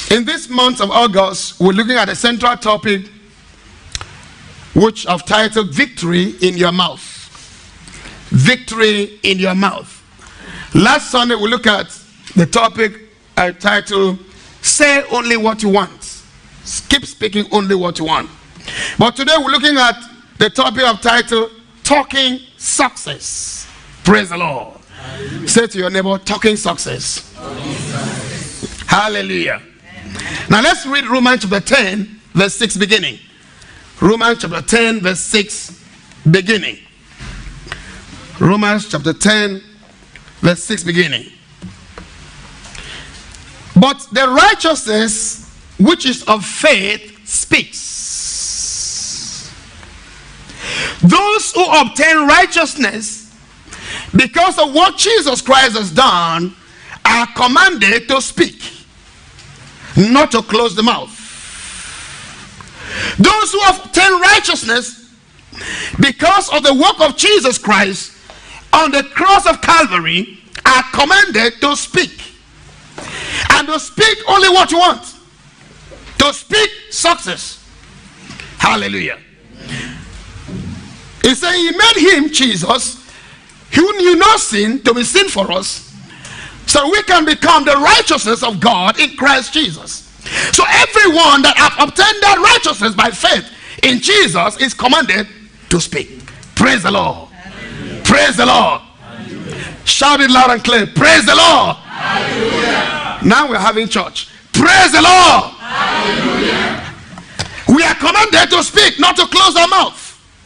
In this month of August, we're looking at a central topic which I've titled Victory in Your Mouth. Victory in your mouth. Last Sunday, we looked at the topic I titled Say Only What You Want. Keep speaking only what you want. But today, we're looking at the topic I've titled Talking Success. Praise the Lord. Hallelujah. Say to your neighbor, talking success. Hallelujah. Now let's read Romans chapter 10, verse 6 beginning. Romans chapter 10, verse 6 beginning. Romans chapter 10, verse 6 beginning. But the righteousness which is of faith speaks. Those who obtain righteousness because of what Jesus Christ has done are commanded to speak, not to close the mouth. Those who obtain righteousness because of the work of Jesus Christ on the cross of Calvary are commanded to speak. And to speak only what you want. To speak success. Hallelujah. He said he made him, Jesus, who knew no sin, to be sin for us, so we can become the righteousness of God in Christ Jesus. So everyone that have obtained that righteousness by faith in Jesus is commanded to speak. Praise the Lord. Hallelujah. Praise the Lord. Hallelujah. Shout it loud and clear. Praise the Lord. Hallelujah. Now we're having church. Praise the Lord. Hallelujah. We are commanded to speak, not to close our mouth.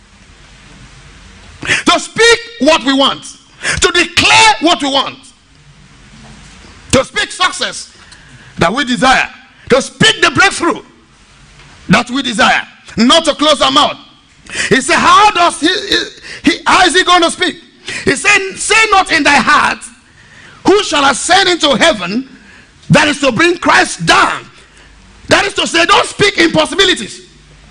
To speak what we want. To declare what we want. To speak success that we desire. To speak the breakthrough that we desire. Not to close our mouth. He said, how is he going to speak? He said, say not in thy heart, who shall ascend into heaven? That is to bring Christ down. That is to say, don't speak impossibilities.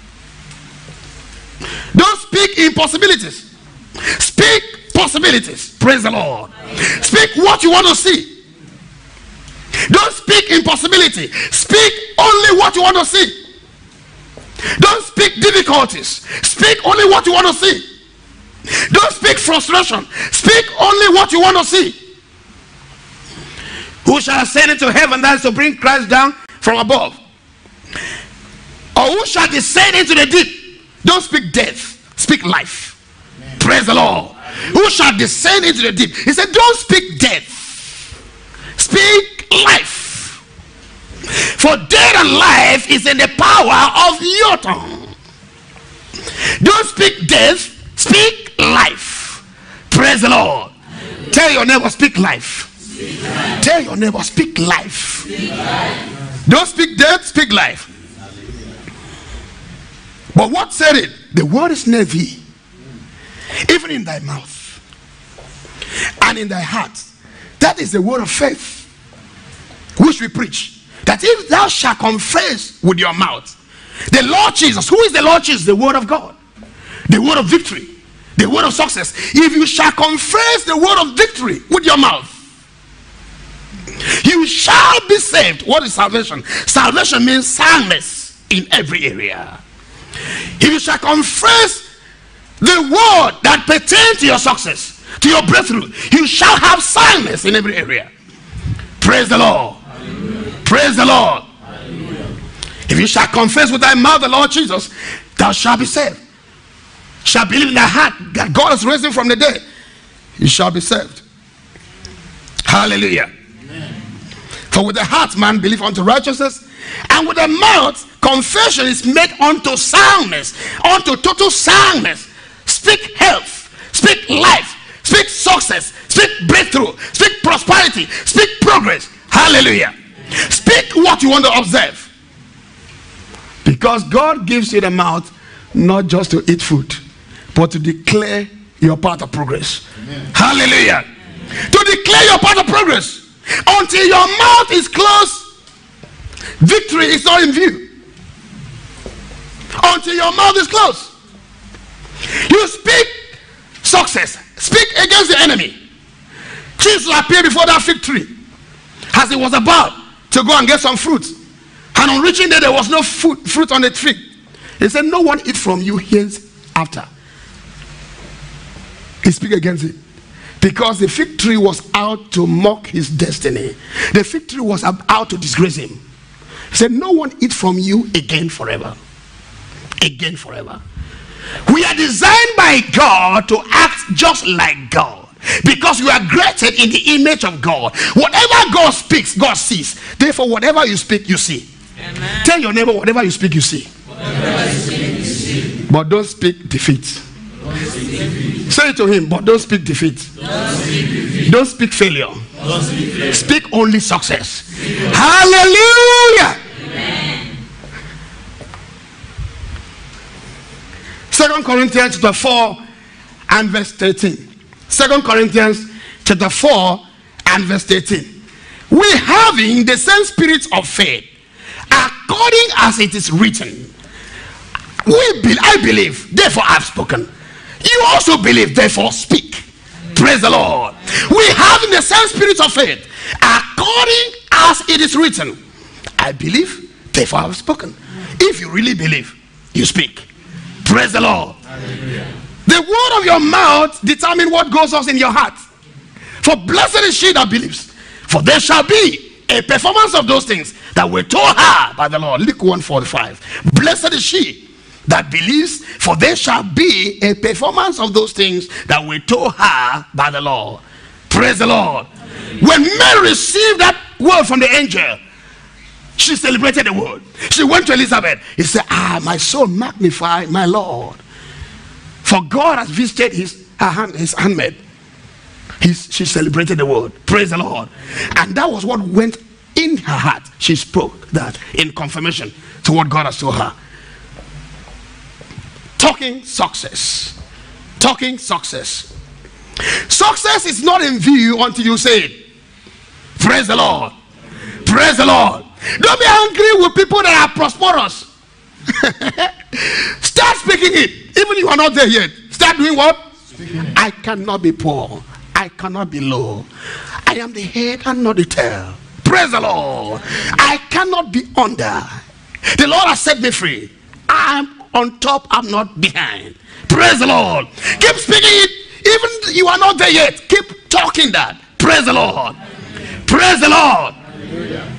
Don't speak impossibilities. Speak possibilities. Praise the Lord. Speak what you want to see. Don't speak impossibility. Speak only what you want to see. Don't speak difficulties. Speak only what you want to see. Don't speak frustration. Speak only what you want to see. Who shall ascend into heaven? That is to bring Christ down from above. Or who shall descend into the deep? Don't speak death. Speak life. Amen. Praise the Lord. Who shall descend into the deep? He said, don't speak death. Speak life. For death and life is in the power of your tongue. Don't speak death. Speak life. Praise the Lord. Amen. Tell your neighbor, speak life. Speak life. Tell your neighbor, speak life. Speak life. Don't speak death, speak life. But what said it? The word is near thee, even in thy mouth and in thy heart. That is the word of faith which we preach. That if thou shalt confess with your mouth the Lord Jesus. Who is the Lord Jesus? The word of God. The word of victory. The word of success. If you shall confess the word of victory with your mouth, you shall be saved. What is salvation? Salvation means soundness in every area. If you shall confess the word that pertains to your success, to your breakthrough, you shall have soundness in every area. Praise the Lord. Hallelujah. Praise the Lord. Hallelujah. If you shall confess with thy mouth the Lord Jesus, thou shalt be saved. Shall believe in thy heart that God has raised him from the dead, you shall be saved. Hallelujah. Amen. For with the heart man believe unto righteousness, and with the mouth confession is made unto soundness, unto total soundness. Speak health, speak life, speak success, speak breakthrough, speak prosperity, speak progress. Hallelujah. Speak what you want to observe. Because God gives you the mouth not just to eat food, but to declare your path of progress. Amen. Hallelujah. Amen. To declare your path of progress. Until your mouth is closed, victory is not in view. Until your mouth is closed, you speak success. Speak against the enemy. Jesus appeared before that fig tree as he was about to go and get some fruit. And on reaching there was no fruit on the tree. He said, no one eat from you hereafter. He speak against it. Because the fig tree was out to mock his destiny. The fig tree was out to disgrace him. He said, no one eat from you again forever. Again forever. We are designed by God to act just like God. Because you are created in the image of God. Whatever God speaks, God sees. Therefore, whatever you speak, you see. Amen. Tell your neighbor, whatever you speak, you see. Whatever you speak, you see. But don't speak defeat. Say it to him, but don't speak defeat. Don't speak failure. Speak only success. Hallelujah. Amen. 2 Corinthians chapter 4 and verse 13. 2 Corinthians chapter 4 and verse 13. We having the same spirit of faith, according as it is written. I believe, therefore I have spoken. You also believe, therefore speak. Praise the Lord. We have the same spirit of faith, according as it is written. I believe, therefore I have spoken. If you really believe, you speak. Praise the Lord. Hallelujah. The word of your mouth determines what goes on in your heart. For blessed is she that believes, for there shall be a performance of those things that were told her by the Lord. Luke 1:45. Blessed is she that believes, for there shall be a performance of those things that were told her by the Lord. Praise the Lord. When Mary received that word from the angel, she celebrated the word. She went to Elizabeth. He said, my soul magnify my Lord, for God has visited his handmaid. She celebrated the word. Praise the Lord. And that was what went in her heart. She spoke that in confirmation to what God has told her. Talking success. Talking success. Success is not in view until you say it. Praise the Lord. Praise the Lord. Don't be angry with people that are prosperous. Start speaking it. Even if you are not there yet. Start doing what? I cannot be poor. I cannot be low. I am the head and not the tail. Praise the Lord. I cannot be under. The Lord has set me free. I am on top, I'm not behind. Praise the Lord. Keep speaking it. Even you are not there yet. Keep talking that. Praise the Lord. Praise the Lord. Hallelujah.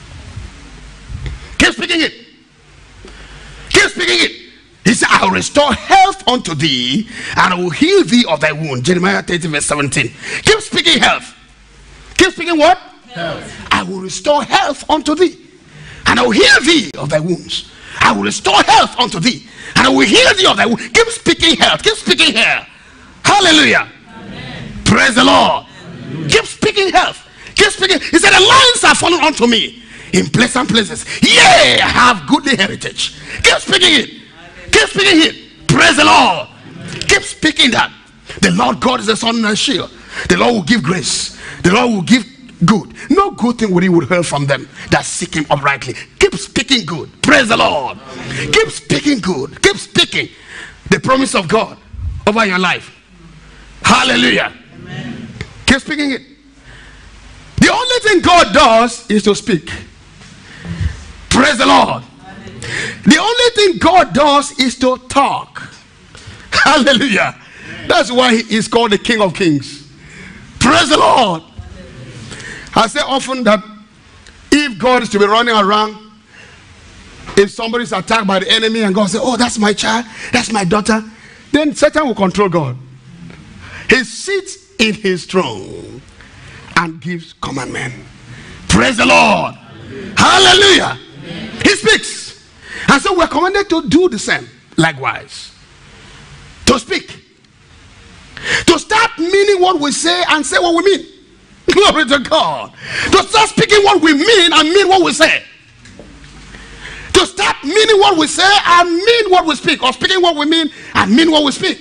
Keep speaking it. Keep speaking it. He said, I will restore health unto thee, and I will heal thee of thy wound. Jeremiah 30 verse 17. Keep speaking health. Keep speaking what? Health. I will restore health unto thee, and I will heal thee of thy wounds. I will restore health unto thee, and I will heal thee of thy wounds. Keep speaking health. Keep speaking here. Hallelujah. Amen. Praise the Lord. Hallelujah. Keep speaking health. Keep speaking. He said, the lines are falling unto me in pleasant places. Yea, I have goodly heritage. Keep speaking it. Keep speaking it. Praise the Lord. Keep speaking that. The Lord God is a sun and a shield. The Lord will give grace. The Lord will give good. No good thing will he withhold from them that seek him uprightly. Keep speaking good. Praise the Lord. Keep speaking good. Keep speaking the promise of God over your life. Hallelujah. Amen. Keep speaking it. The only thing God does is to speak. Praise the Lord. The only thing God does is to talk. Hallelujah. That's why he is called the King of Kings. Praise the Lord. I say often that if God is to be running around, if somebody is attacked by the enemy and God says, oh, that's my child, that's my daughter, then Satan will control God. He sits in his throne and gives commandment. Praise the Lord. Hallelujah. He speaks. And so we're commanded to do the same. Likewise. To speak. To start meaning what we say and say what we mean. Glory to God. To start speaking what we mean and mean what we say. To start meaning what we say and mean what we speak. Or speaking what we mean and mean what we speak.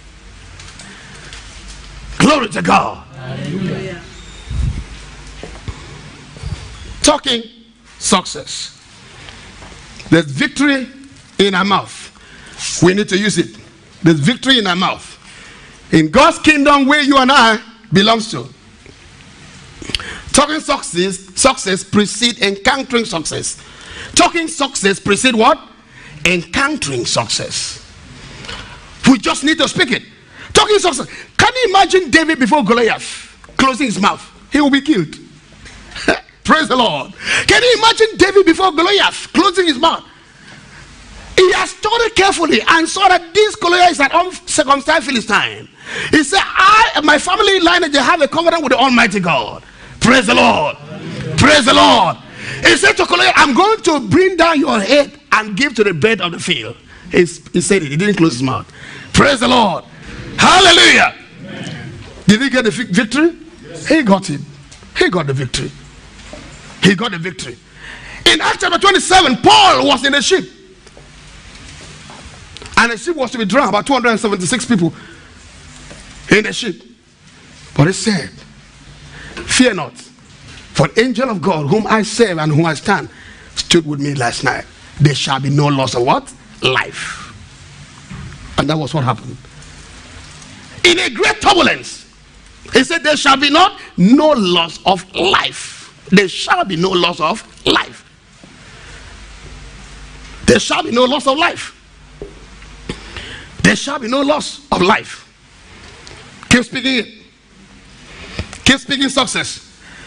Glory to God. Hallelujah. Talking success. There's victory in our mouth. We need to use it. There's victory in our mouth. In God's kingdom where you and I belongs to. Talking success precedes encountering success. Talking success precedes what? Encountering success. We just need to speak it. Talking success. Can you imagine David before Goliath closing his mouth? He will be killed. Praise the Lord. Can you imagine David before Goliath closing his mouth? He has studied carefully and saw that this Goliath is an uncircumcised Philistine. He said, I and my family lineage have a covenant with the Almighty God. Praise the Lord. Praise the Lord. He said to Goliath, I'm going to bring down your head and give to the bird of the field. He said it. He didn't close his mouth. Praise the Lord. Hallelujah. Amen. Did he get the victory? Yes. He got it. He got the victory. He got the victory. In Acts chapter 27, Paul was in a ship. And the ship was to be drowned, about 276 people in the ship. But he said, fear not, for the angel of God whom I serve and whom I stand stood with me last night. There shall be no loss of what? Life. And that was what happened. In a great turbulence, he said there shall be no loss of life. There shall be no loss of life. There shall be no loss of life. There shall be no loss of life. Keep speaking it. Keep speaking success.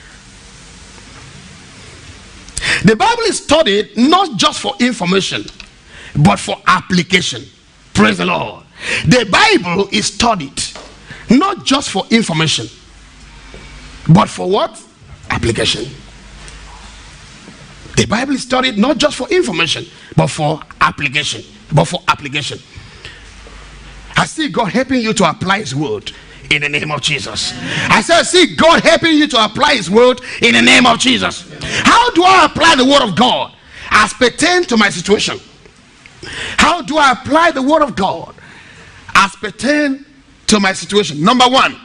The Bible is studied not just for information, but for application. Praise the Lord. The Bible is studied not just for information, but for what? Application. The Bible is studied not just for information, but for application. I see God helping you to apply his word in the name of Jesus. I said, I see God helping you to apply his word in the name of Jesus. How do I apply the word of God as pertains to my situation? How do I apply the word of God as pertains to my situation? Number one,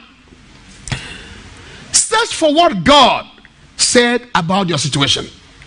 search for what God said about your situation.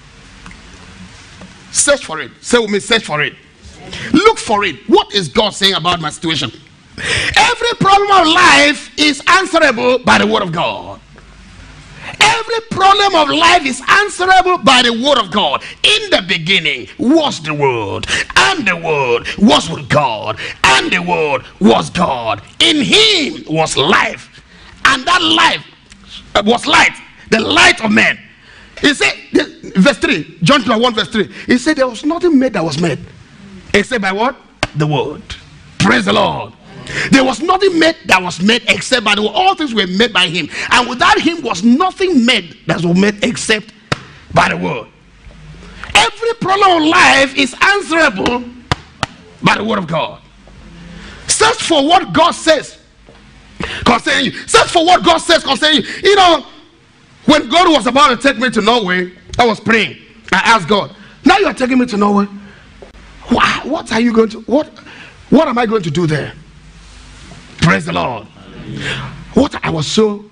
Search for it. Say with me, search for it. Look for it. What is God saying about my situation? Every problem of life is answerable by the word of God. Every problem of life is answerable by the word of God. In the beginning was the word, and the word was with God, and the word was God. In him was life, and that life was light, the light of men. He said, verse 3, John 1 verse 3, he said there was nothing made that was made except by what? The word. Praise the Lord. There was nothing made that was made except by the word. All things were made by him, and without him was nothing made that was made except by the word. Every problem of life is answerable by the word of God. Search for what God says concerning you. Search for what God says concerning you. You know, when God was about to take me to Norway, I was praying. I asked God, now you are taking me to Norway. What are you going to, what am I going to do there? Praise the Lord. What I was so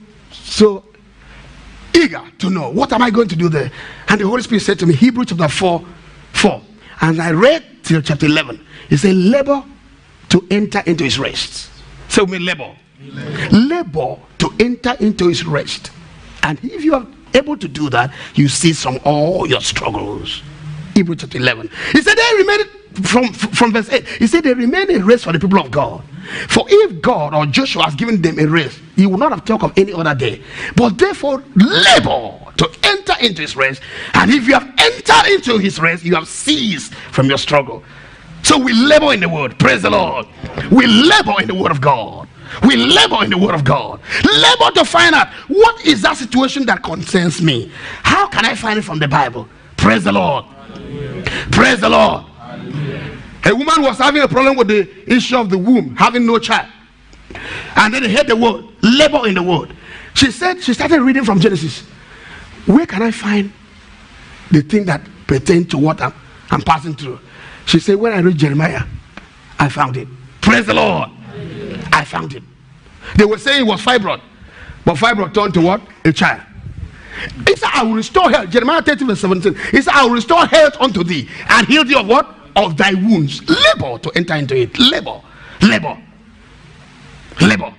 eager to know. What am I going to do there? And the Holy Spirit said to me, Hebrews chapter 4. And I read till chapter 11. He said, labor to enter into his rest. Say with me, labor. Labor to enter into his rest. And if you are able to do that, you cease from all your struggles. Hebrews chapter 11. He said they remain from verse 8. He said they remain a race for the people of God. For if God or Joshua has given them a race, he would not have talked of any other day. But therefore labor to enter into his rest. And if you have entered into his rest, you have ceased from your struggle. So we labor in the word. Praise the Lord. We labor in the word of God. We labor in the word of God. Labor to find out what is that situation that concerns me. How can I find it from the Bible? Praise the Lord. Hallelujah. Praise the Lord. Hallelujah. A woman was having a problem with the issue of the womb, having no child. And then they heard the word, labor in the word. She said, she started reading from Genesis. Where can I find the thing that pertains to what I'm passing through? She said, when I read Jeremiah, I found it. Praise the Lord. Hallelujah. I found it. They were saying it was fibroid, but fibroid turned to what? A child. He said, I will restore health. Jeremiah 30 verse 17. He said, I will restore health unto thee and heal thee of what? Of thy wounds. Labor to enter into it. Labor. Labor. Labor.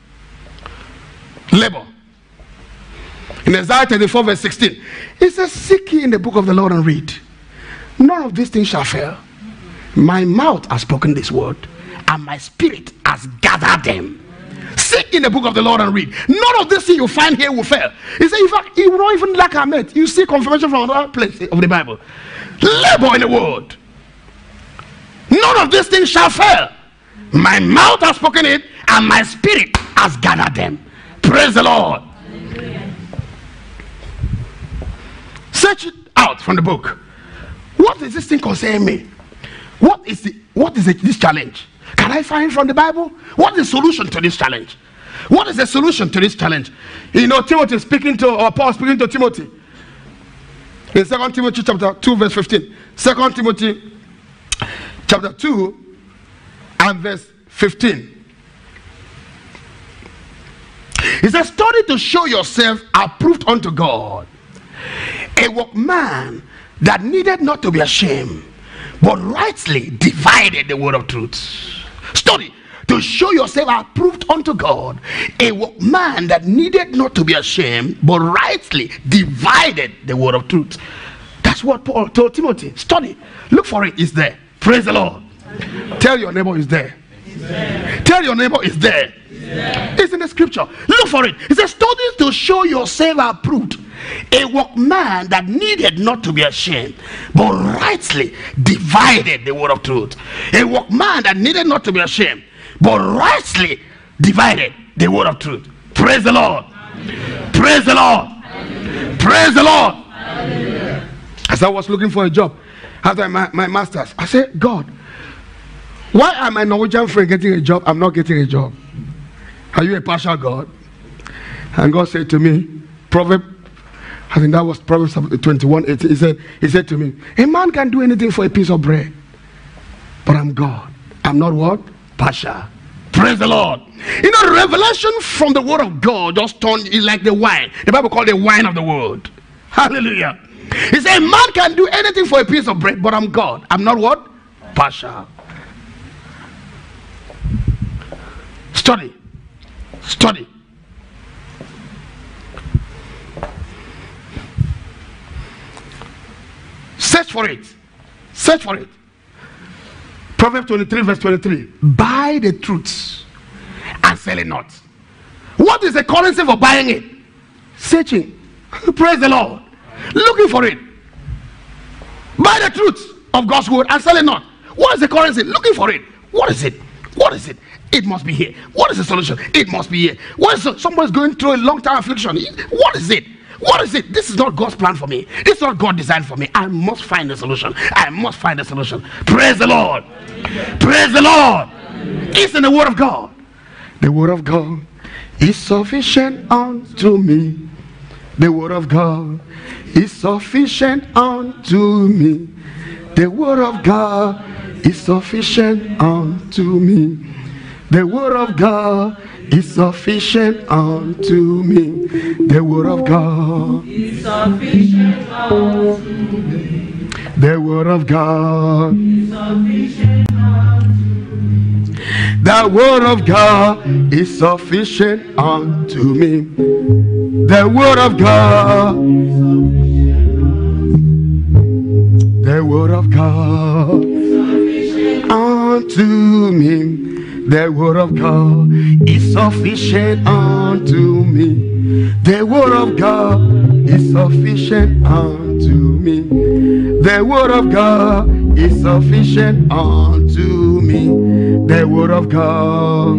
Labor. In Isaiah 34 verse 16, it says, seek ye in the book of the Lord and read. None of these things shall fail. My mouth has spoken this word, and my spirit has gathered them. Seek in the book of the Lord and read. None of this thing you find here will fail. He said, in fact, he will not even lack a mate. You see confirmation from another place of the Bible. Labor in the word. None of these things shall fail. My mouth has spoken it, and my spirit has gathered them. Praise the Lord. Amen. Search it out from the book. What is this thing concerning me? What is this challenge? Can I find from the Bible? What is the solution to this challenge? What is the solution to this challenge? You know, Timothy speaking to, or Paul speaking to Timothy. In 2 Timothy chapter 2 verse 15. 2 Timothy chapter 2 and verse 15. He says, study to show yourself approved unto God, a workman that needed not to be ashamed, but rightly divided the word of truth. Study to show yourself approved unto God, a workman that needed not to be ashamed, but rightly divided the word of truth. That's what Paul told Timothy. Study. Look for it. It's there. Praise the Lord. Tell your neighbor it's there. Tell your neighbor it's there. It's in the scripture. Look for it. It says, study to show yourself approved, a workman that needed not to be ashamed, but rightly divided the word of truth. A workman that needed not to be ashamed, but rightly divided the word of truth. Praise the Lord. Praise the Lord. Praise the Lord. As I was looking for a job after my master's, I said, God, why am my Norwegian friend getting a job? I'm not getting a job. Are you a partial God? And God said to me, I think that was Proverbs 21:18. He said to me, a man can do anything for a piece of bread, but I'm God. I'm not what? Partial. Praise the Lord. You know, revelation from the word of God just turned it like the wine. The Bible called it the wine of the word. Hallelujah. He said, a man can do anything for a piece of bread, but I'm God. I'm not what? Partial. Study. Study. Search for it. Search for it. Proverbs 23 verse 23. Buy the truth and sell it not. What is the currency for buying it? Searching. Praise the Lord. Looking for it. Buy the truth of God's word and sell it not. What is the currency? Looking for it. What is it? What is it? It must be here. What is the solution? It must be here. What is someone's going through a long-term affliction? What is it? What is it? This is not God's plan for me. This is not God's design for me. I must find a solution. I must find a solution. Praise the Lord. Praise the Lord. It's in the word of God. The word of God is sufficient unto me. The word of God is sufficient unto me. The word of God is sufficient unto me. The word of God is sufficient unto me. The word of God is sufficient unto me. The word of God is sufficient unto me. The word of God is sufficient unto me. The word of God. The word of God unto me. The word of God is sufficient unto me. The word of God is sufficient unto me. The word of God is sufficient unto me. The word of God.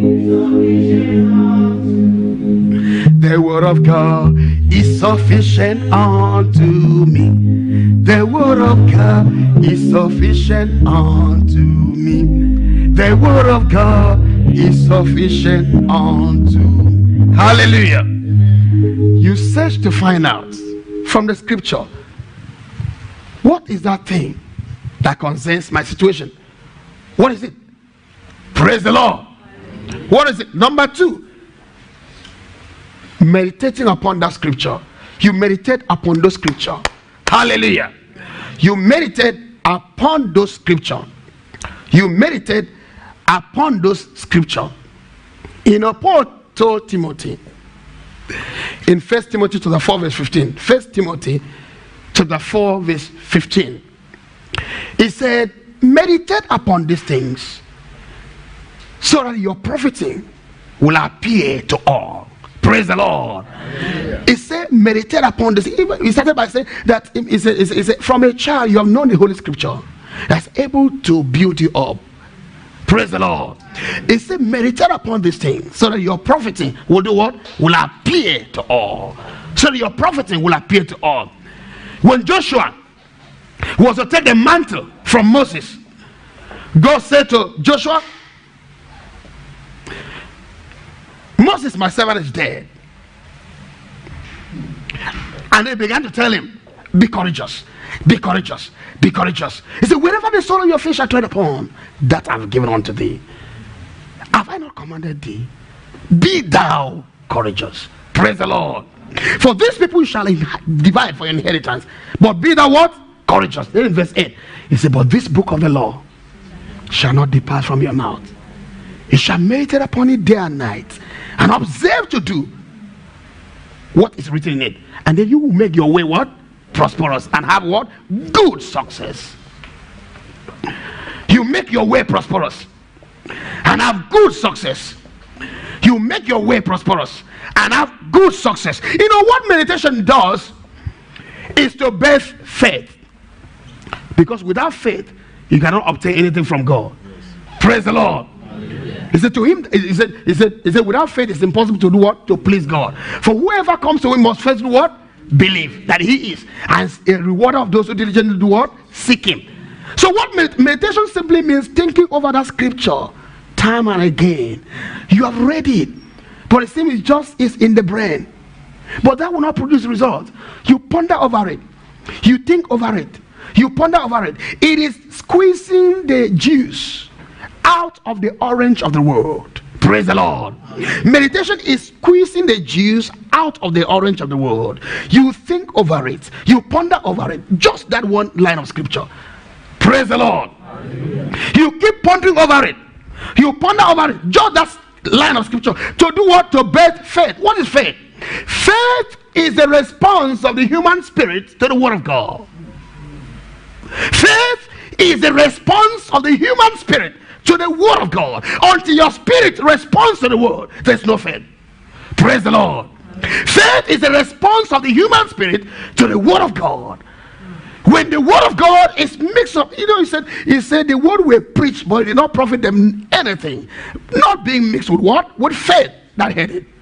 The word of God is sufficient unto me. The word of God is sufficient unto me. The word of God is sufficient unto me. Hallelujah. You search to find out from the scripture, what is that thing that concerns my situation? What is it? Praise the Lord. What is it? Number 2, meditating upon that scripture. You meditate upon those scripture. Hallelujah. You meditate upon those scripture. You meditate upon those scripture. You know, Paul told Timothy in 1 Timothy chapter 4 verse 15. 1 Timothy chapter 4 verse 15. He said, meditate upon these things so that your profiting will appear to all. Praise the Lord. Hallelujah. He said, meditate upon this. He started by saying that he said, from a child you have known the Holy Scripture that's able to build you up. Praise the Lord. He said, meditate upon these things so that your profiting will do what? Will appear to all. So that your profiting will appear to all. When Joshua was to take the mantle from Moses, God said to Joshua, Moses, my servant, is dead. And they began to tell him, be courageous, be courageous, be courageous. He said, wherever the sole of your feet shall tread upon, that I have given unto thee. Have I not commanded thee? Be thou courageous. Praise the Lord. For these people shall divide for your inheritance. But be thou what? Courageous. Then in verse 8, he said, but this book of the law shall not depart from your mouth. You shall meditate upon it day and night, and observe to do what is written in it. And then you will make your way what? Prosperous, and have what? Good success. You make your way prosperous and have good success. You make your way prosperous and have good success. You know what meditation does is to birth faith. Because without faith, you cannot obtain anything from God. Praise the Lord. He said to him, he said, without faith it's impossible to do what? To please God. For whoever comes to him must first do what? Believe that he is, and a rewarder of those who diligently do what? Seek him. So what meditation simply means thinking over that scripture time and again. You have read it, but it seems it just is in the brain. But that will not produce results. You ponder over it. You think over it. You ponder over it. It is squeezing the juice out of the orange of the world. Praise the Lord. Meditation is squeezing the juice out of the orange of the world. You think over it. You ponder over it. Just that one line of scripture. Praise the Lord. Hallelujah. You keep pondering over it. You ponder over it. Just that line of scripture. To do what? To birth faith. What is faith? Faith is the response of the human spirit to the word of God. Faith is the response of the human spirit to the word of God. Until your spirit responds to the word, there's no faith. Praise the Lord. Faith is the response of the human spirit to the word of God. When the word of God is mixed up, you know, he said the word will preach, but it did not profit them anything. Not being mixed with what? With faith that had it.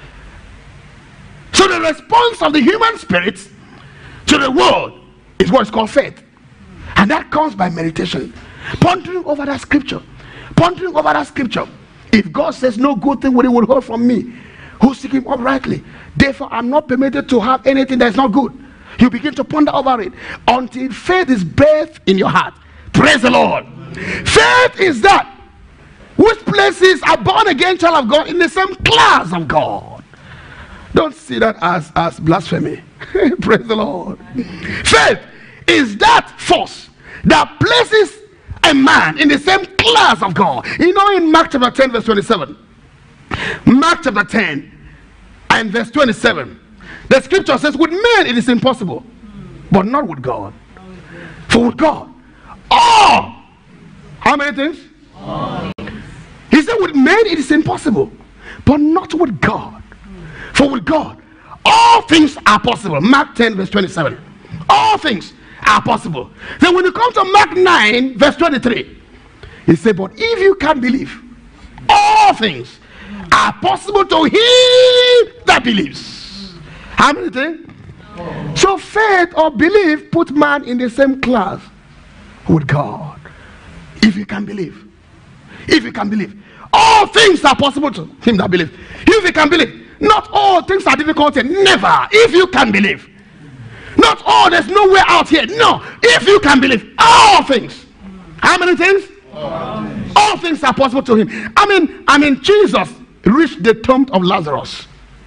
So the response of the human spirit to the word is what is called faith. And that comes by meditation. Pondering over that scripture. Pondering over that scripture. If God says no good thing will he withhold from me, who seek him uprightly, therefore I'm not permitted to have anything that is not good. You begin to ponder over it until faith is birthed in your heart. Praise the Lord. Faith is that which places a born again child of God in the same class of God. Don't see that as blasphemy. Praise the Lord. Faith is that force that places a man in the same class of God. You know, in Mark chapter 10 verse 27, Mark chapter 10 and verse 27, the scripture says, with men it is impossible, but not with God. For with God, all, how many things? All. He said with men it is impossible, but not with God. For with God, all things are possible. Mark 10 verse 27, all things are possible. Then when you come to Mark 9 verse 23, he said, but if you can believe, all things are possible to him that believes. How many things? So faith or belief put man in the same class with God. If you can believe, if you can believe, all things are possible to him that believes. If you can believe, not all things are difficult, never. If you can believe, not all, there's no way out here. No, if you can believe, all things. How many things? All things are possible to him. I mean, Jesus reached the tomb of Lazarus.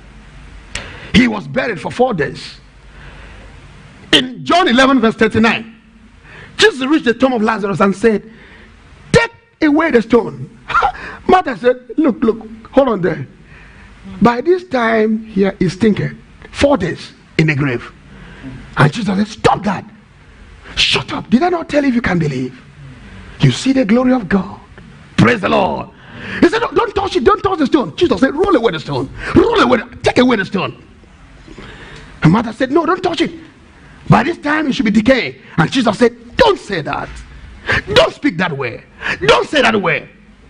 He was buried for 4 days. In John 11 verse 39, Jesus reached the tomb of Lazarus and said, take away the stone. Martha said, look, hold on there. By this time here is thinking 4 days in the grave. And Jesus said, stop that. Shut up. Did I not tell you if you can believe? You see the glory of God. Praise the Lord. He said, don't touch it. Don't touch the stone. Jesus said, roll away the stone. Roll away. Take away the stone. And Martha said, no, don't touch it. By this time, it should be decaying. And Jesus said, don't say that. Don't speak that way. Don't say that way.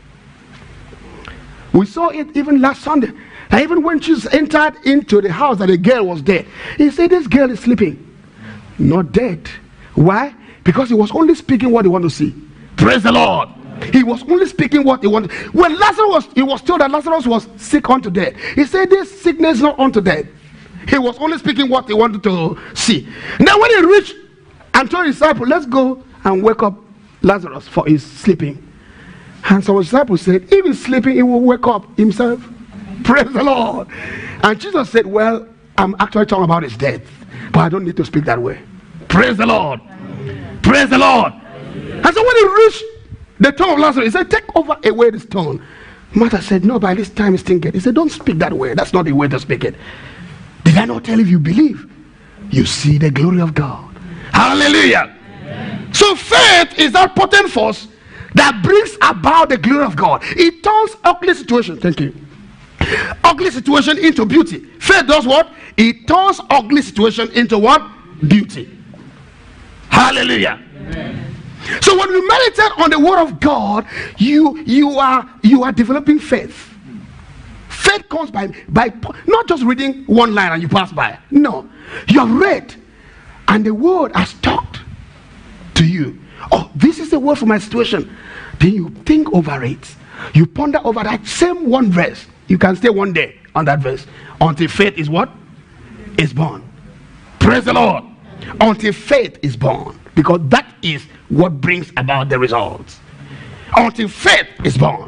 We saw it even last Sunday. And even when Jesus entered into the house that the girl was dead, he said, this girl is sleeping, not dead. Why? Because he was only speaking what he wanted to see. Praise the Lord. He was only speaking what he wanted. When Lazarus, he was told that Lazarus was sick unto death. He said, this sickness is not unto death. He was only speaking what he wanted to see. Now when he reached and told his disciples, let's go and wake up Lazarus, for he's sleeping. And some disciples said, if he's sleeping, he will wake up himself. Praise the Lord. And Jesus said, well, I'm actually talking about his death, but I don't need to speak that way. Praise the Lord. Praise the Lord. And so when he reached the tomb of Lazarus, he said, take away the stone. Martha said, no, by this time it's thinking. He said, don't speak that way. That's not the way to speak it. Did I not tell you, if you believe, you see the glory of God? Hallelujah. Amen. So faith is that potent force that brings about the glory of God. It turns ugly situation, thank you, ugly situation into beauty. Faith does what? It turns ugly situation into what? Beauty. Hallelujah. Amen. So when you meditate on the word of God, you are developing faith. Faith comes by not just reading one line and you pass by. No, you have read and the word has talked to you. Oh, this is the word for my situation. Then you think over it. You ponder over that same one verse. You can stay one day on that verse until faith is what? Is born. Praise the Lord. Until faith is born, because that is what brings about the results. Until faith is born.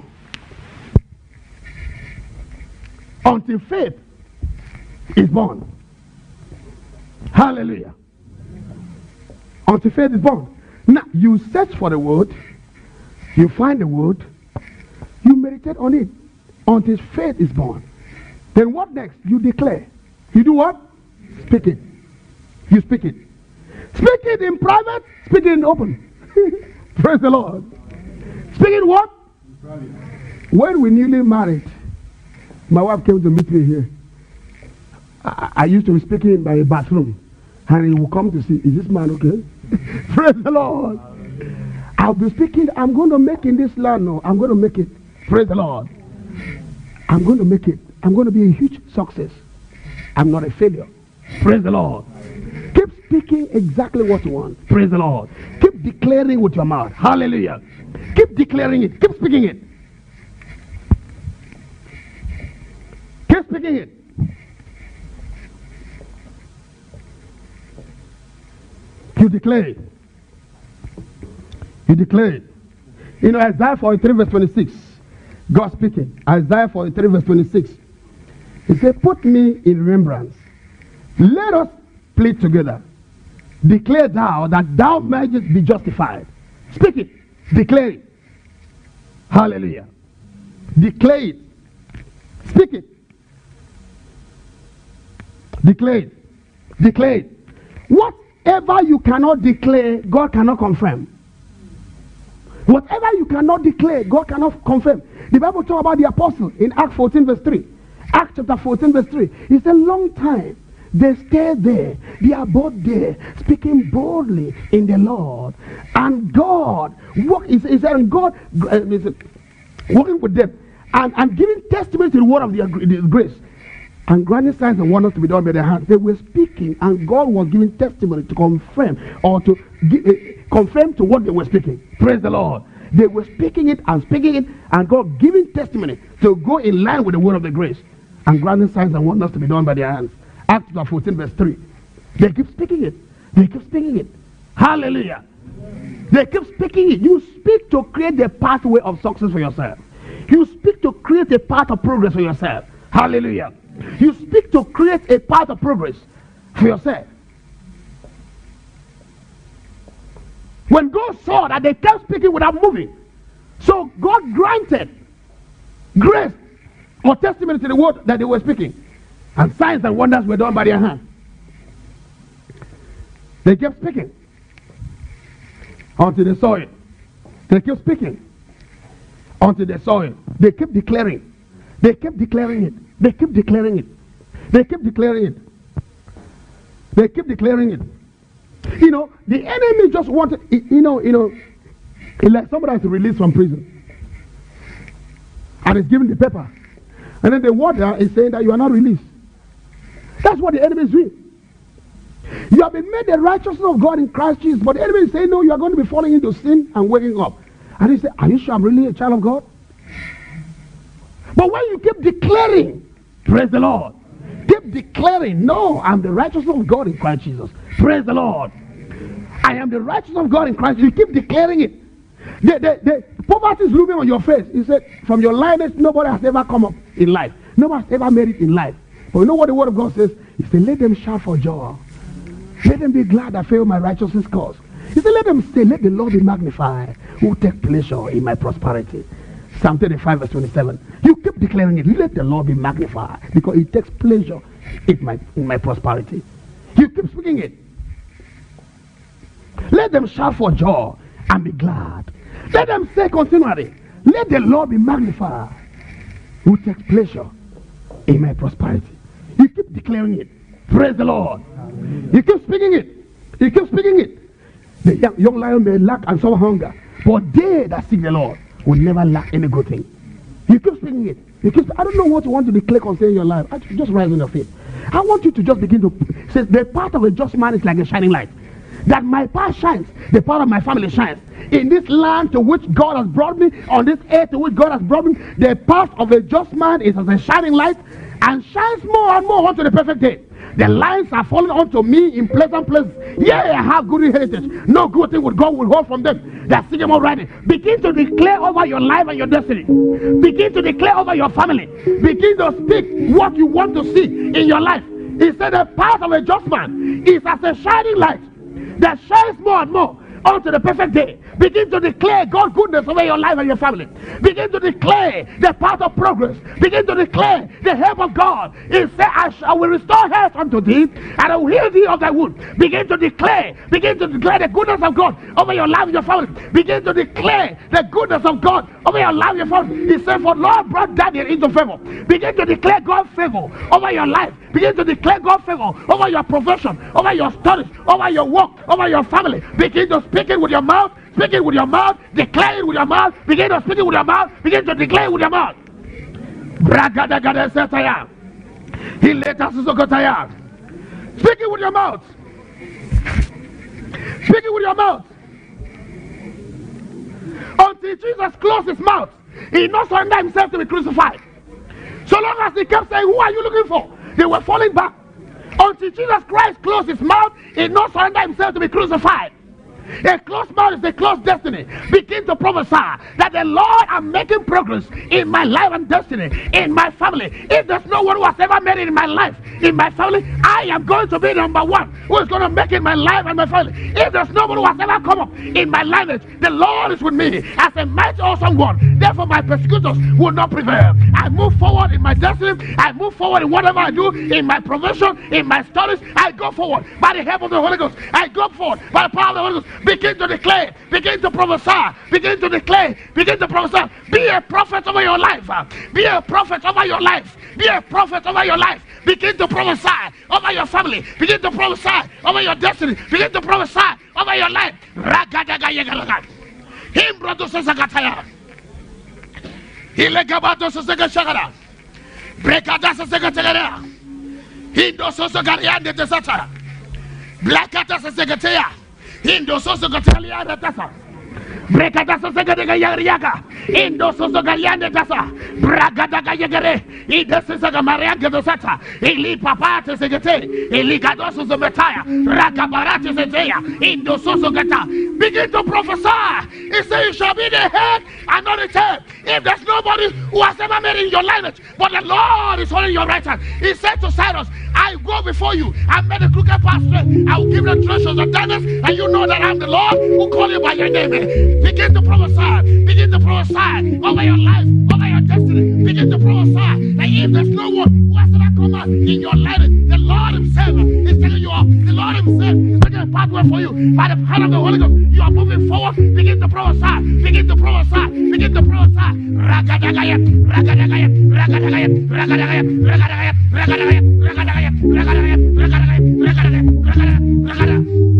Until faith is born. Hallelujah. Until faith is born. Now, you search for the word, you find the word, you meditate on it until faith is born. Then what next? You declare. You do what? Speak it. You speak it. Speak it in private, speak it in open. Praise the Lord. Speak it what? When we newly married, my wife came to meet me here. I used to be speaking in my bathroom, and he will come to see, is this man okay? Praise the Lord. I'll be speaking, I'm going to make in this land. No, I'm going to make it. Praise the Lord. I'm going to make it. I'm going to be a huge success. I'm not a failure. Praise the Lord. Keep speaking exactly what you want. Praise the Lord. Keep declaring with your mouth. Hallelujah. Keep declaring it. Keep speaking it. Keep speaking it. You declare it. You declare it. You know, Isaiah 43 verse 26. God speaking. Isaiah 43 verse 26. He said, put me in remembrance. Let us plead together. Declare thou that thou mayest be justified. Speak it. Declare it. Hallelujah. Declare it. Speak it. Declare it. Declare it. Whatever you cannot declare, God cannot confirm. Whatever you cannot declare, God cannot confirm. The Bible talks about the apostle in Acts 14 verse 3. Acts chapter 14 verse 3. It's a long time. They stayed there. They are both there, speaking boldly in the Lord. And God, God working with them and giving testimony to the word of the grace. And granting signs and wonders to be done by their hands. They were speaking, and God was giving testimony to confirm, or to confirm to what they were speaking. Praise the Lord. They were speaking it, and God giving testimony to go in line with the word of the grace, and granting signs and wonders to be done by their hands. Acts 14 verse 3. They keep speaking it. They keep speaking it. Hallelujah. They keep speaking it. You speak to create the pathway of success for yourself. You speak to create a path of progress for yourself. Hallelujah. You speak to create a path of progress for yourself. When God saw that they kept speaking without moving, so God granted grace or testimony to the word that they were speaking, and signs and wonders were done by their hand. They kept speaking. until they saw it. They kept speaking until they saw it. They kept declaring. They kept declaring it. They kept declaring it. They kept declaring it. They kept declaring it. You know, the enemy just wanted, it's like somebody has released from prison. And is given the paper. And then the warder is saying that you are not released. That's what the enemy is doing. You have been made the righteousness of God in Christ Jesus, but the enemy is saying, no, you are going to be falling into sin and waking up. And he said, are you sure I'm really a child of God? But when you keep declaring, praise the Lord, keep declaring, no, I'm the righteousness of God in Christ Jesus. Praise the Lord. I am the righteousness of God in Christ. You keep declaring it. The poverty is looming on your face. He said, from your lineage, nobody has ever come up in life. Nobody has ever made it in life. But you know what the word of God says? He said, let them shout for joy. Let them be glad that fail my righteousness cause. He said, let them say, let the Lord be magnified, who take pleasure in my prosperity. Psalm 35 verse 27. You keep declaring it. Let the Lord be magnified, because he takes pleasure in my prosperity. You keep speaking it. Let them shout for joy and be glad. Let them say continually, let the Lord be magnified, who takes pleasure in my prosperity. You keep declaring it. Praise the Lord. You keep speaking it. You keep speaking it. The young lion may lack and suffer hunger, but they that seek the Lord will never lack any good thing. You keep speaking it. I don't know what you want to declare concerning your life. Just rise on your feet. I want you to just begin to say, the path of a just man is like a shining light. That my path shines, the path of my family shines. In this land to which God has brought me, on this earth to which God has brought me, the path of a just man is as a shining light, and shines more and more unto the perfect day. The lines are falling unto me in pleasant places. Yeah, I have good heritage. No good thing would God will hold from them that seek him already. Begin to declare over your life and your destiny. Begin to declare over your family. Begin to speak what you want to see in your life. He said the path of a just man is as a shining light that shines more and more unto the perfect day. Begin to declare God's goodness over your life and your family. Begin to declare the path of progress. Begin to declare the help of God. He said, I will restore health unto thee, and I will heal thee of thy wound. Begin to declare the goodness of God over your life and your family. Begin to declare the goodness of God over your life and your family. He said, for Lord brought Daniel into favor. Begin to declare God's favor over your life. Begin to declare God's favor over your profession, over your studies, over your work, over your family. Begin to speak it with your mouth. Speak it with your mouth. Declare it with your mouth. Begin to speak it with your mouth. Begin to declare it with your mouth. Speak it with your mouth. Speak it with your mouth. Until Jesus closed his mouth, he did not surrender himself to be crucified. So long as he kept saying, who are you looking for? They were falling back. Until Jesus Christ closed his mouth, he did not surrender himself to be crucified. A closed mouth is a closed destiny. Begin to prophesy that the Lord, I'm making progress in my life and destiny, in my family. If there's no one who has ever made it in my life, in my family, I am going to be number one who is going to make it in my life and my family. If there's no one who has ever come up in my lineage, the Lord is with me as a mighty awesome one. Therefore my persecutors will not prevail. I move forward in my destiny. I move forward in whatever I do, in my profession, in my studies. I go forward by the help of the Holy Ghost. I go forward by the power of the Holy Ghost. Begin to declare, begin to prophesy, begin to declare, begin to prophesy. Be a prophet over your life. Be a prophet over your life. Be a prophet over your life. Begin to prophesy over your family. Begin to prophesy over your destiny. Begin to prophesy over your life. Indo soso gatalia da tasa. Brekata soso gadega yariaga. Indo soso galiande tasa. Bragada gayegere. Ida soso gamariaga dosata. Ili papate segete. Ili gadoso zometaya. Rakabarate seteya. Indo soso gata. Begin to prophesy. He said you shall be the head and not the tail. If there's nobody who has ever made it in your lineage, but the Lord is holding your right hand. He said to Cyrus, I go before you. I made a crooked path straight. I will give the treasures of darkness, and you know that I'm the Lord who call you by your name. Begin to prophesy. Begin to prophesy over your life, over your destiny. Begin to prophesy that if there's no one who has ever come out in your life, the Lord himself is telling you off. The Lord himself is telling you a pathway for you by the power of the Holy Ghost. You are moving forward. Begin to prophesy. Begin to prophesy. Begin to prophesy. Ragadagaya, ragadagaya, ragadagaya, ragadagaya, ragadagaya, ragadagaya, ragadagaya, ragadagaya, ragadagaya, ragadagaya, ragadagaya.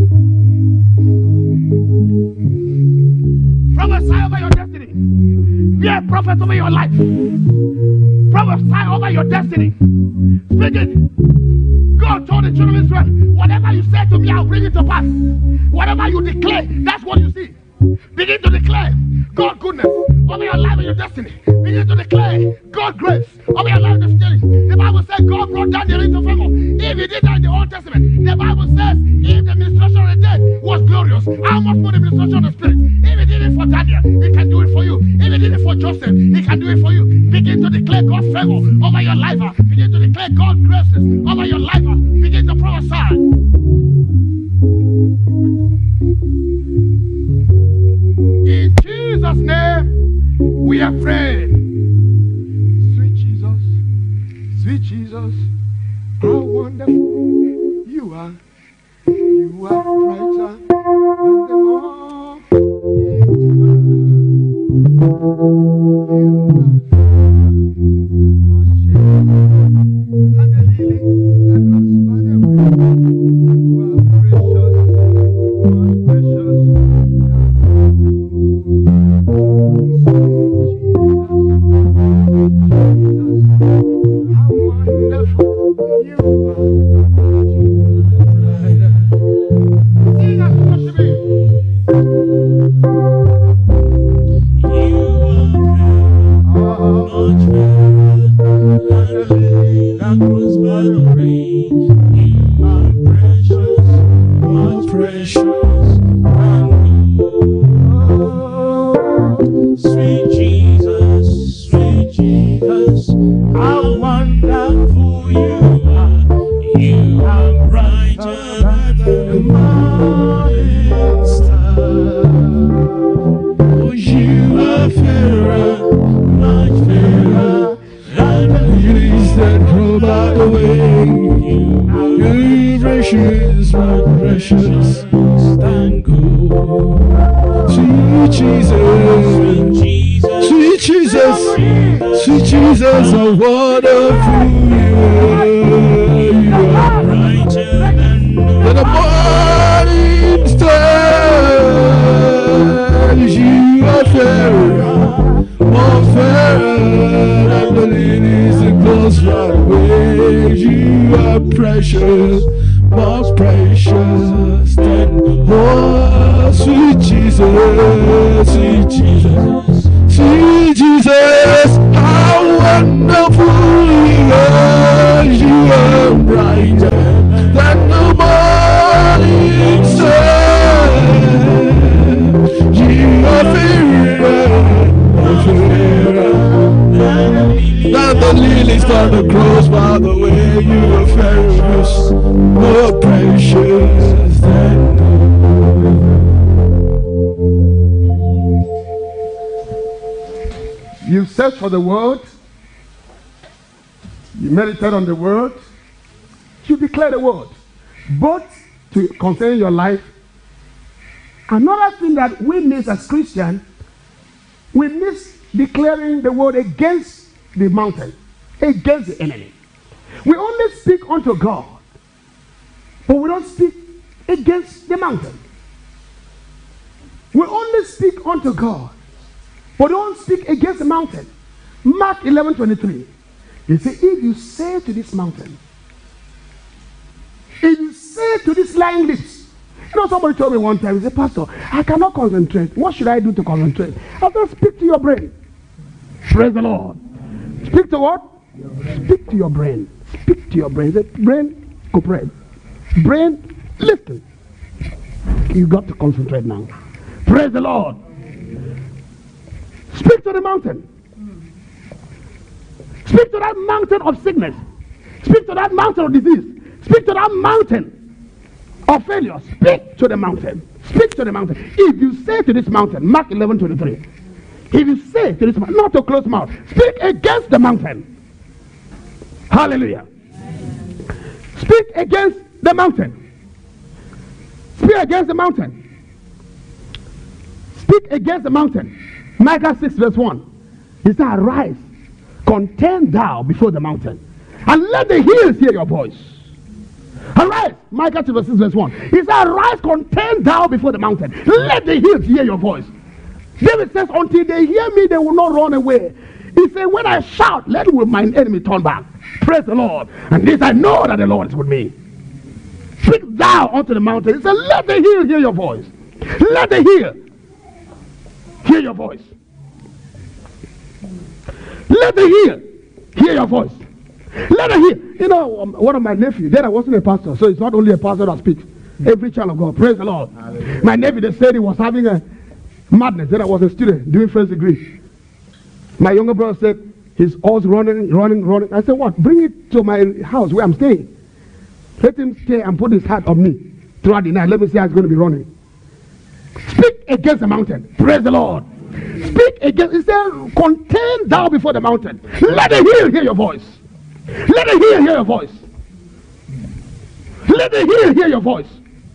Prophesy over your destiny. Be a prophet over your life. Prophesy over your destiny. Speak it. God told the children of Israel, whatever you say to me, I'll bring it to pass. Whatever you declare, that's what you see. Begin to declare God goodness over your life and your destiny. Begin to declare God grace over your life and destiny. The Bible says God brought Daniel into favor. If he did that in the Old Testament, the Bible says if the ministration of the dead was glorious, how much more the ministration of the Spirit? If he did it for Daniel, he can do it for you. If he did it for Joseph, he can do it for you. Begin to declare God's favor over your life. Begin to declare God's graces over your life. Begin to prophesy. In Jesus' name, we are praying. Sweet Jesus, how wonderful you are. You are brighter than the morning for the word, you meditate on the word, you declare the word, both to concern your life. Another thing that we miss as Christians, we miss declaring the word against the mountain, against the enemy. We only speak unto God, but we don't speak against the mountain. We only speak unto God, but don't speak against the mountain. Mark 11:23. He said, if you say to this mountain, if you say to these lying lips, you know, somebody told me one time, he said, Pastor, I cannot concentrate. What should I do to concentrate? I said, speak to your brain. Praise the Lord. Speak to what? Speak to your brain. Speak to your brain. Say, brain, cooperate. Brain, listen. You got to concentrate now. Praise the Lord. Speak to the mountain. Speak to that mountain of sickness. Speak to that mountain of disease. Speak to that mountain of failure. Speak to the mountain. Speak to the mountain. If you say to this mountain, Mark 11:23. If you say to this mountain, not to close mouth, speak against the mountain. Hallelujah. Speak against the mountain. Speak against the mountain. Speak against the mountain. Micah 6 verse 1. He said, arise, contend thou before the mountain, and let the hills hear your voice. Arise, Micah 2 verse 6 verse 1. He said, arise, contend thou before the mountain, let the hills hear your voice. David says, until they hear me, they will not run away. He said, when I shout, let my enemy turn back. Praise the Lord. And this I know that the Lord is with me. Speak thou unto the mountain. He said, let the hill hear your voice. Let the hill hear your voice. Let the hill hear your voice. Let the hill. You know, one of my nephews, then I wasn't a pastor, so it's not only a pastor that speaks. Every child of God. Praise the Lord. Hallelujah. My nephew, they said he was having a madness. Then I was a student doing first degree. My younger brother said, he's always running. I said, what? Bring it to my house where I'm staying. Let him stay and put his hat on me throughout the night. Let me see how he's going to be running. Speak against the mountain. Praise the Lord. Speak against. He said, contend thou before the mountain. Let the hill hear your voice. Let the hill hear your voice. Let the hill hear your voice.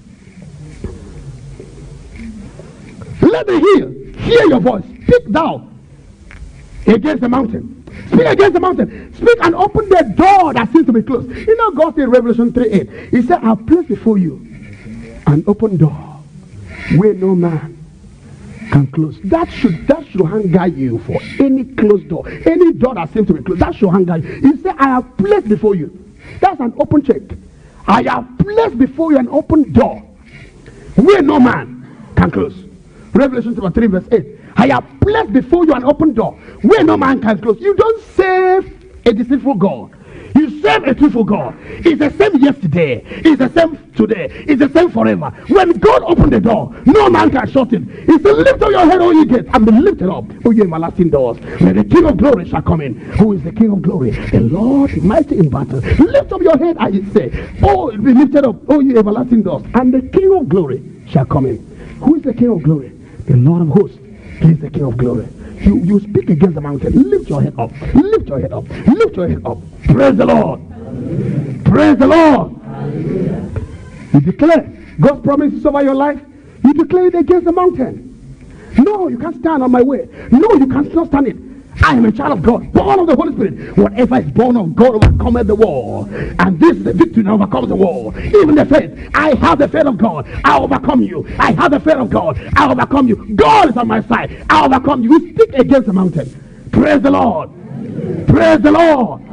Let the hill hear your voice. Speak thou against the mountain. Speak against the mountain. Speak and open the door that seems to be closed. You know, God said in Revelation 3:8, He said, I'll place before you an open door where no man can close. That should hunger you for any closed door. Any door that seems to be closed, that should hunger you. He said, I have placed before you. That's an open check. I have placed before you an open door where no man can close. Revelation 3 verse 8. I have placed before you an open door where no man can close. You don't save a deceitful God. You serve a truthful God. It's the same yesterday. It's the same today. It's the same forever. When God opened the door, no man can shut it. He said, lift up your head, O ye gates, and be lifted up, O ye everlasting doors, where the King of glory shall come in. Who is the King of glory? The Lord mighty in battle. Lift up your head, I say, oh, be lifted up, O ye everlasting doors, and the King of glory shall come in. Who is the King of glory? The Lord of hosts. He is the King of glory. You speak against the mountain. Lift your head up. Lift your head up. Lift your head up. Praise the Lord. Praise the Lord. You declare God's promises over your life. You declare it against the mountain. No, you can't stand on my way. No, you can't stand it. I am a child of God, born of the Holy Spirit. Whatever is born of God overcometh the world. And this is the victory that overcomes the world. Even the faith. I have the faith of God. I overcome you. I have the faith of God. I overcome you. God is on my side. I overcome you. You speak against the mountain. Praise the Lord. Praise the Lord.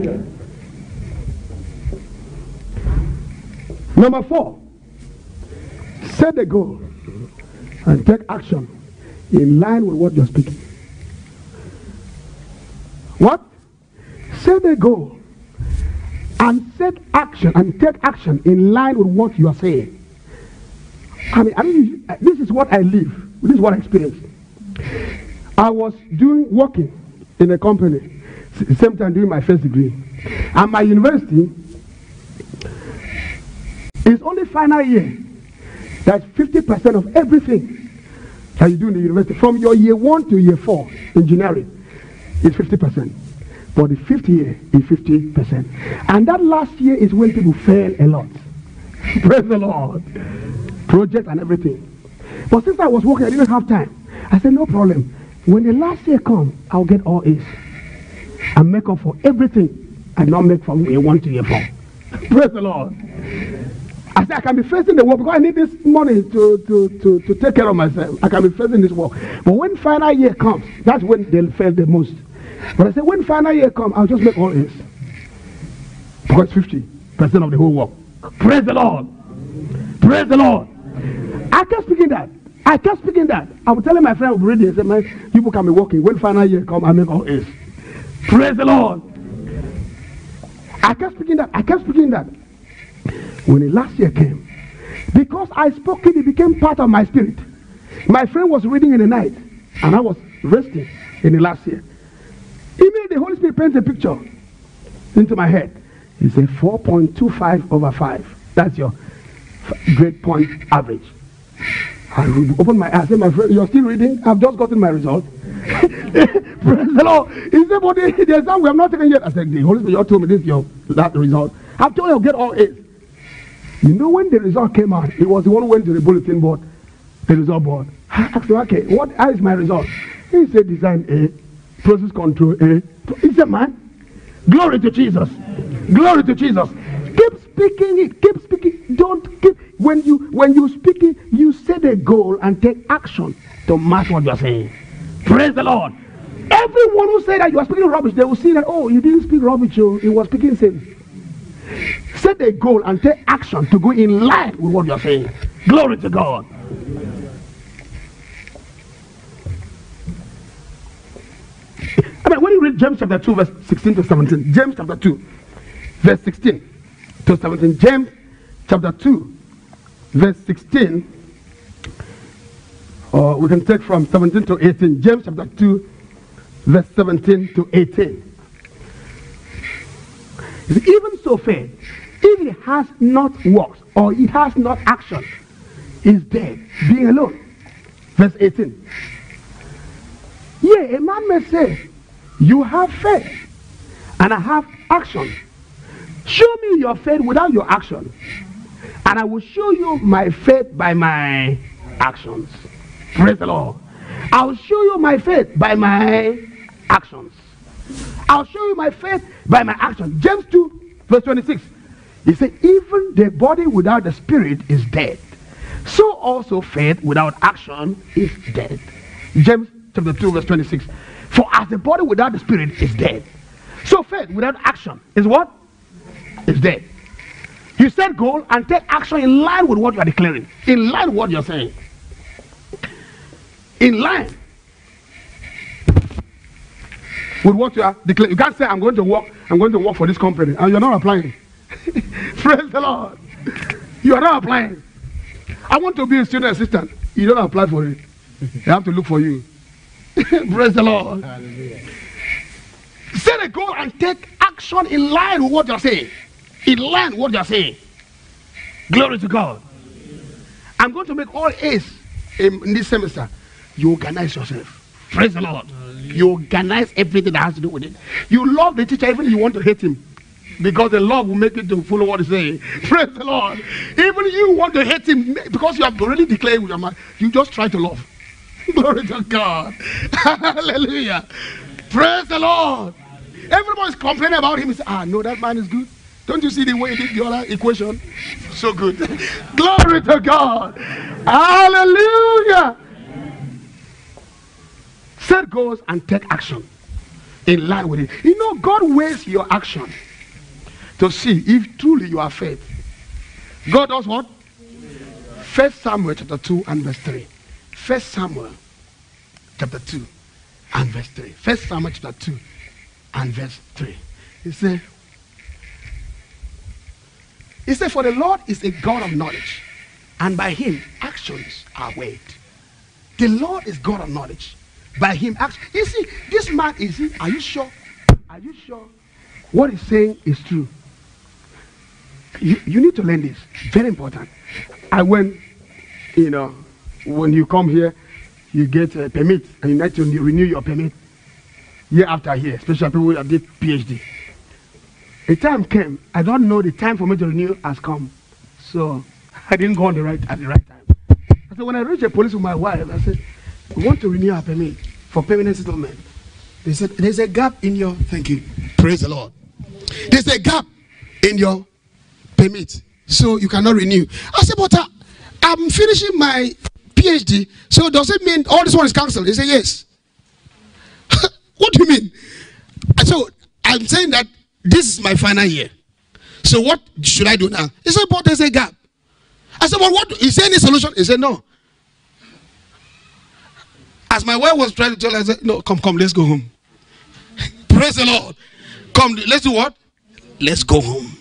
Number 4. Set the goal and take action in line with what you're speaking. What? Set a goal and set action and take action in line with what you are saying. I mean, this is what I live. This is what I experience. I was working in a company, same time doing my first degree. And my university is only final year. That's 50% of everything that you do in the university. From your year 1 to year 4, engineering. Is 50%, but the 5th year is 50%, and that last year is when people fail a lot. Praise the Lord. Project and everything. But since I was working, I didn't have time. I said, no problem. When the last year comes, I'll get all A's and make up for everything I not make from year 1 to year 4. Praise the Lord. I said, I can be facing the work because I need this money to take care of myself. I can be facing this work. But when final year comes, that's when they'll fail the most. But I said, when final year comes, I'll just make all A's. Because 50% of the whole work. Praise the Lord. Praise the Lord. I kept speaking that. I was telling my friend who read it, I said, man, people can be working. When final year comes, I make all A's. Praise the Lord. I kept speaking that. When the last year came, because I spoke it became part of my spirit. My friend was reading in the night, and I was resting in the last year. Even the Holy Spirit paints a picture into my head. He said 4.25 over 5. That's your grade point average. I opened my eyes. I said, my friend, you're still reading? I've just gotten my result. Praise the Lord. He said, but the exam we have not taken yet. I said, the Holy Spirit told me this is that result. I've told you I'll get all A's. You know, when the result came out, he was the one who went to the bulletin board, the result board. I asked him, okay, how is my result? He said, design A, process control A. He said, man, glory to Jesus. Glory to Jesus. Keep speaking it. Keep speaking. Don't keep. When you speak it, you set a goal and take action to match what you are saying. Praise the Lord. Everyone who said that you are speaking rubbish, they will see that, oh, you didn't speak rubbish, you were speaking sense. Set a goal and take action to go in line with what you are saying. Glory to God. I mean, when you read James chapter 2, verse 16 to 17, James chapter 2, verse 16 to 17, James chapter 2, verse 16, or we can take from 17 to 18, James chapter 2, verse 17 to 18. Even so faith, if it has not works or it has not action, is dead, being alone. Verse 18. Yea, a man may say, you have faith, and I have action. Show me your faith without your action, and I will show you my faith by my actions. Praise the Lord. I'll show you my faith by my actions. I'll show you my faith by my actions. James 2, verse 26. He said, even the body without the spirit is dead. So also faith without action is dead. James chapter 2, verse 26. For as the body without the spirit is dead, so faith without action is what? Is dead. You set goal and take action in line with what you are declaring. In line with what you are saying. In line with what you are declaring. You can't say, I'm going to work for this company, and you're not applying. Praise the Lord. You are not applying. I want to be a student assistant. You don't apply for it. They have to look for you. Praise the Lord. Hallelujah. Set a goal and take action in line with what you're saying. In line with what you're saying. Glory to God. I'm going to make all A's in this semester. You organize yourself. Praise the Lord. Hallelujah. You organize everything that has to do with it. You love the teacher even if you want to hate him. Because the love will make you to follow what he's saying. Praise the Lord. Even you want to hate him because you have already declared with your mouth. You just try to love. Glory to God. Hallelujah. Praise the Lord. Everybody's complaining about him. He says, no, that man is good. Don't you see the way he did the other equation? So good. Glory to God. Hallelujah. Set goals and take action in line with it. You know, God weighs your action to see if truly you are faith. God does what? 1 Samuel chapter 2 and verse 3. 1 Samuel chapter 2 and verse 3. 1 Samuel chapter 2 and verse 3. He said, for the Lord is a God of knowledge, and by him actions are weighed. The Lord is God of knowledge. By him actions. You see, this man are you sure? Are you sure what he's saying is true? You need to learn this. Very important. And when you come here, you get a permit, and you need to renew your permit year after year, especially people that did PhD. A time came, I don't know the time for me to renew has come. So I didn't go at the right time. I said, when I reached the police with my wife, I said, we want to renew our permit for permanent settlement. They said, there's a gap in your, thank you, praise the Lord. There's a gap in your permit, so you cannot renew. I said, but I'm finishing my PhD, so does it mean all this one is cancelled? They said, yes. What do you mean? So I'm saying that this is my final year. So what should I do now? He said, but there's a gap. I said, well, what? Is there any solution? He said, no. As my wife was trying to tell her, I said, no, come, let's go home. Praise the Lord. Come, let's do what? Let's go home.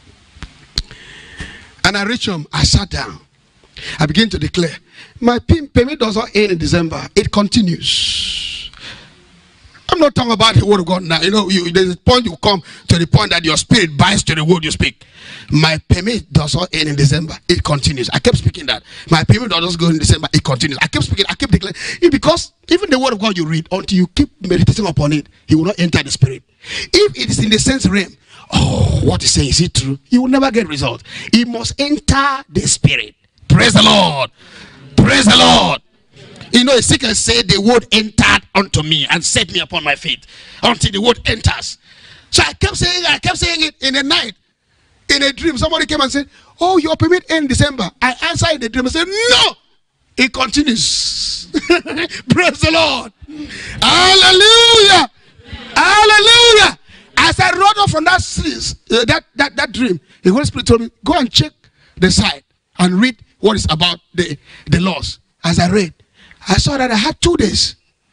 And I reached home. I sat down. I began to declare, my permit does not end in December. It continues. I'm not talking about the word of God now. You know, there's a point you come to the point that your spirit binds to the word you speak. My permit does not end in December. It continues. I kept speaking that. My permit does not go in December. It continues. I kept speaking. I kept declaring. Because even the word of God you read, until you keep meditating upon it, he will not enter the spirit. If it is in the sense realm, oh, what he's saying, is it true? You will never get result. It must enter the spirit. Praise the Lord. Praise the Lord. You know, Ezekiel said the word entered unto me and set me upon my feet until the word enters. So I kept saying it in the night. In a dream, somebody came and said, oh, your permit ends December. I answered in the dream and said, no. It continues. Praise the Lord. Hallelujah. Hallelujah. As I rode off from that dream, the Holy Spirit told me, go and check the site and read what is about the laws. As I read, I saw that I had 2 days.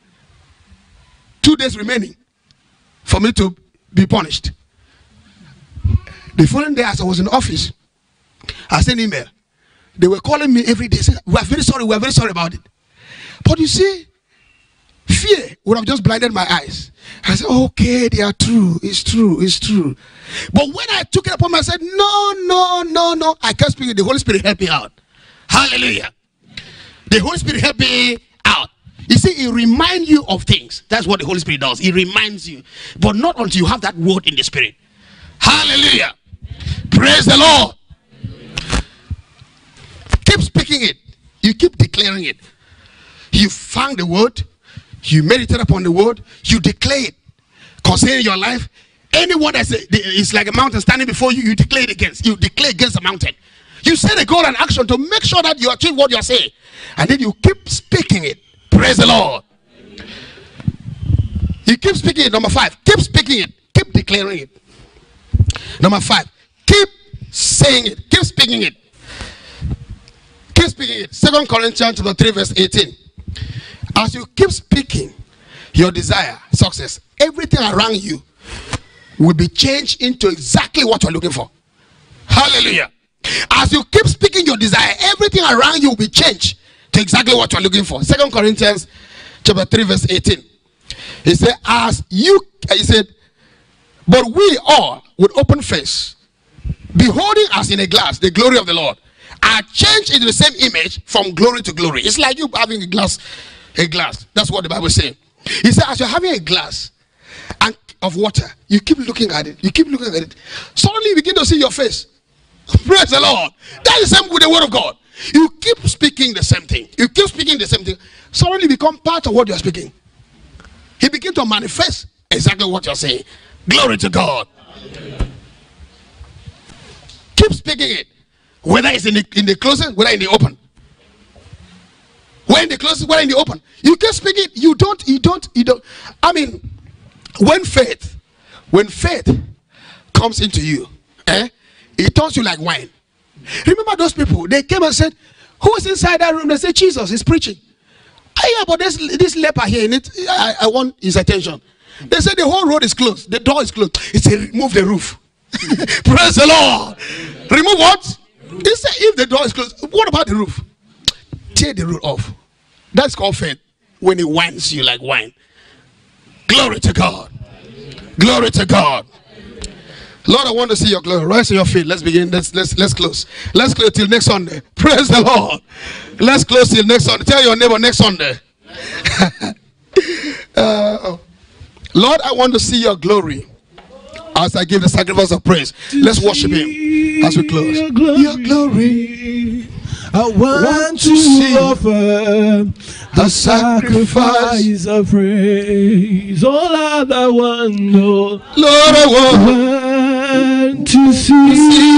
2 days remaining for me to be punished. The following day, as I was in the office, I sent an email. They were calling me every day, saying, we are very sorry about it. But you see, fear would have just blinded my eyes. I said, okay, they are true. It's true. It's true. But when I took it upon myself, I said, no. I kept speaking. The Holy Spirit helped me out. Hallelujah. The Holy Spirit helped me out. You see, it reminds you of things. That's what the Holy Spirit does. It reminds you. But not until you have that word in the Spirit. Hallelujah. Praise the Lord. Keep speaking it. You keep declaring it. You found the word. You meditate upon the word. You declare it concerning your life. Anyone that is like a mountain standing before you, you declare it against. You declare against the mountain. You set a goal and action to make sure that you achieve what you're saying. And then you keep speaking it. Praise the Lord. You keep speaking it. Number 5. Keep speaking it. Keep declaring it. Number 5. Keep saying it. Keep speaking it. Keep speaking it. 2 Corinthians 3 verse 18. As you keep speaking your desire, success, everything around you will be changed into exactly what you're looking for. Hallelujah. As you keep speaking your desire, everything around you will be changed to exactly what you're looking for. 2 Corinthians 3 verse 18. He said, but we all with open face, beholding as in a glass the glory of the Lord, are changed into the same image from glory to glory. It's like you having a glass. That's what the Bible is saying. He said, as you're having a glass of water, you keep looking at it. You keep looking at it. Suddenly you begin to see your face. Praise the Lord. That is the same with the word of God. You keep speaking the same thing. You keep speaking the same thing. Suddenly become part of what you're speaking. He begins to manifest exactly what you're saying. Glory to God. Keep speaking it. Whether it's in the closet, whether in the open. Whether in the closet, whether in the open. You keep speaking it. You don't. I mean, when faith comes into you, it turns you like wine. Remember those people? They came and said, who is inside that room? They said, Jesus is preaching. Yeah, but this leper here in it, I want his attention. They said the whole road is closed. The door is closed. He said, remove the roof. Praise the Lord. Remove what? He said, if the door is closed, what about the roof? Tear the roof off. That's called faith. When it wines you like wine. Glory to God. Glory to God. Lord, I want to see your glory. Rise to your feet. Let's begin. Let's close. Let's close till next Sunday. Praise the Lord. Let's close till next Sunday. Tell your neighbor next Sunday. Lord, I want to see your glory as I give the sacrifice of praise. Let's worship him as we close. Your glory. I want to offer the sacrifice of praise. All I want, Lord, I want to see